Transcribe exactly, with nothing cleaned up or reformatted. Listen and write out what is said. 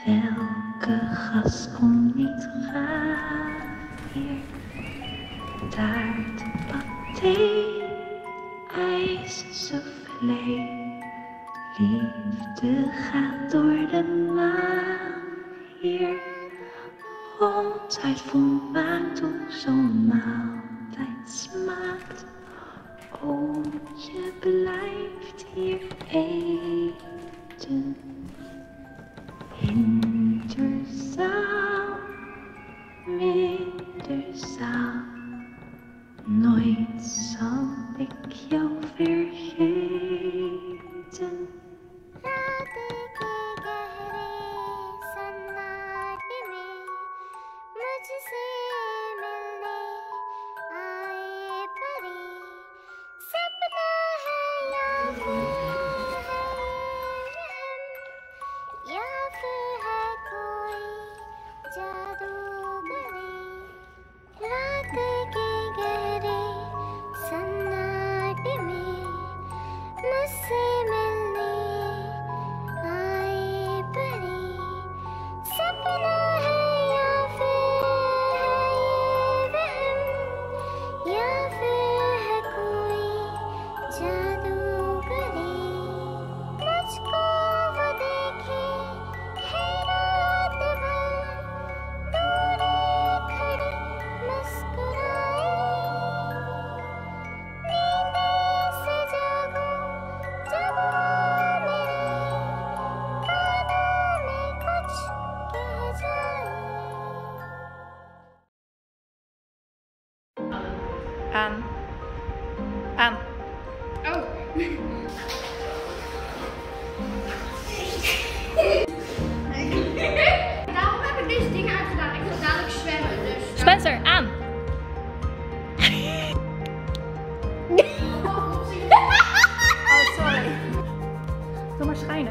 Welke gast komt niet graag hier? Taart, paté, ijs, soufflé. Liefde gaat door de maan hier. Altijd volmaakt hoe zo'n maaltijd smaakt. Oh, je blijft hier eten. Hinterzaal, middenzaal. Nooit zal ik jou vergeten. रात के गहरे सन्नाटे में मुझसे मिलने आए परी सपना है या फिर है वहम या फिर है कोई जादूगरी रात के गहरे सन्नाटे में मुझसे मिलने आए परी सपना है या फिर है ये वहम या फिर है कोई जादूगरी मुझको वो देखे है रात भर दूर खड़ी मुस्कुराए नींद से जागूं जब वो मेरे कानों में कुछ कह जाए Aan. Aan. Oh. Daarom heb ik deze dingen uitgedaan. Ik wil dadelijk zwemmen. Dus Spencer, aan. Oh, sorry. Doe maar schijnen.